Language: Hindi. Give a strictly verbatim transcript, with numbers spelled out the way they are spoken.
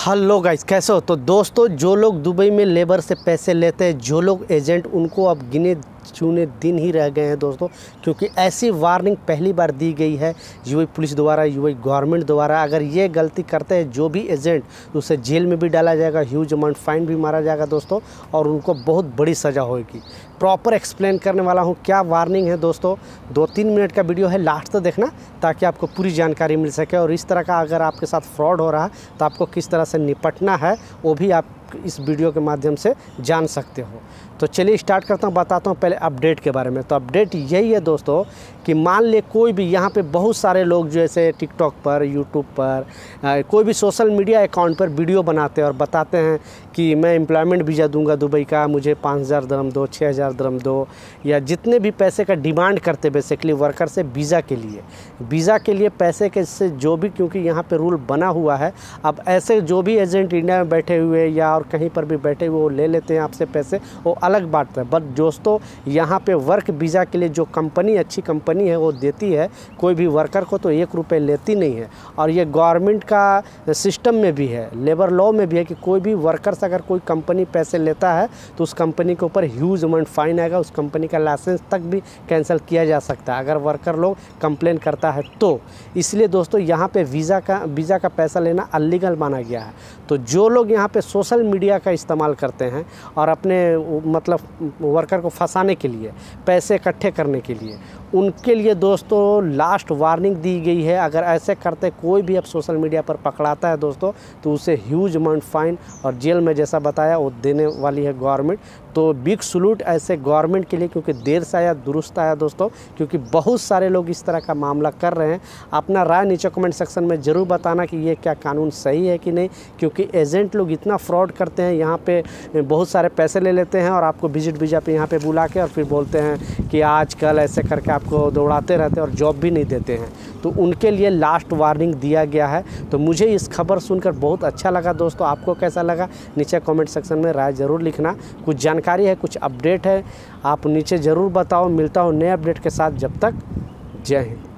हेलो गाइस, कैसे हो। तो दोस्तों, जो लोग दुबई में लेबर से पैसे लेते हैं, जो लोग एजेंट, उनको अब गिने चुने दिन ही रह गए हैं दोस्तों, क्योंकि ऐसी वार्निंग पहली बार दी गई है यूएई पुलिस द्वारा, यूएई गवर्नमेंट द्वारा। अगर ये गलती करते हैं जो भी एजेंट, तो उसे जेल में भी डाला जाएगा, ह्यूज अमाउंट फाइन भी मारा जाएगा दोस्तों, और उनको बहुत बड़ी सज़ा होगी। प्रॉपर एक्सप्लेन करने वाला हूँ क्या वार्निंग है दोस्तों। दो तीन मिनट का वीडियो है, लास्ट तक देखना ताकि आपको पूरी जानकारी मिल सके। और इस तरह का अगर आपके साथ फ्रॉड हो रहा है तो आपको किस तरह से निपटना है वो भी आप इस वीडियो के माध्यम से जान सकते हो। तो चलिए स्टार्ट करता हूँ, बताता हूँ पहले अपडेट के बारे में। तो अपडेट यही है दोस्तों कि मान ले कोई भी यहाँ पे बहुत सारे लोग जैसे टिकटॉक पर, यूट्यूब पर, कोई भी सोशल मीडिया अकाउंट पर वीडियो बनाते हैं और बताते हैं कि मैं एम्प्लॉयमेंट वीज़ा दूंगा दुबई का, मुझे पाँच हज़ार दरम दो, छः हज़ार दरम दो, या जितने भी पैसे का डिमांड करते बेसिकली वर्कर से वीज़ा के लिए वीज़ा के लिए पैसे के से जो भी, क्योंकि यहाँ पे रूल बना हुआ है। अब ऐसे जो भी एजेंट इंडिया में बैठे हुए या और कहीं पर भी बैठे हुए वो ले लेते हैं आपसे पैसे, वो अलग बात है। बट दोस्तों, यहाँ पे वर्क वीज़ा के लिए जो कंपनी, अच्छी कंपनी है, वो देती है कोई भी वर्कर को, तो एक रुपये लेती नहीं है। और ये गवर्नमेंट का सिस्टम में भी है, लेबर लॉ में भी है कि कोई भी वर्कर से अगर कोई कंपनी पैसे लेता है तो उस कंपनी के ऊपर ह्यूज अमाउंट फाइन आएगा, उस कंपनी का लाइसेंस तक भी कैंसिल किया जा सकता है अगर वर्कर लोग कंप्लेन करता है तो। इसलिए दोस्तों, यहाँ पे वीज़ा का वीज़ा का पैसा लेना अनलीगल माना गया है। तो जो लोग यहाँ पे सोशल मीडिया का इस्तेमाल करते हैं और अपने मतलब वर्कर को फंसाने के लिए, पैसे इकट्ठे करने के लिए, उनके लिए दोस्तों लास्ट वार्निंग दी गई है। अगर ऐसे करते कोई भी अब सोशल मीडिया पर पकड़ाता है दोस्तों, तो उसे ह्यूज अमाउंट फाइन और जेल में जैसा बताया वो देने वाली है गवर्नमेंट। तो बिग सलूट ऐसे गवर्नमेंट के लिए, क्योंकि देर से आया दुरुस्त आया दोस्तों, क्योंकि बहुत सारे लोग इस तरह का मामला कर रहे हैं। अपना राय नीचे कमेंट सेक्शन में ज़रूर बताना कि ये क्या कानून सही है कि नहीं, क्योंकि एजेंट लोग इतना फ्रॉड करते हैं। यहाँ पे बहुत सारे पैसे ले लेते हैं और आपको विजिट वीज़ा पे यहाँ पे बुला के और फिर बोलते हैं कि आजकल ऐसे करके आपको दौड़ाते रहते हैं और जॉब भी नहीं देते हैं। तो उनके लिए लास्ट वार्निंग दिया गया है। तो मुझे इस खबर सुनकर बहुत अच्छा लगा दोस्तों। आपको कैसा लगा नीचे कमेंट सेक्शन में राय ज़रूर लिखना। कुछ जानकारी है, कुछ अपडेट है, आप नीचे ज़रूर बताओ। मिलता हूँ नए अपडेट के साथ, जब तक जय हिंद।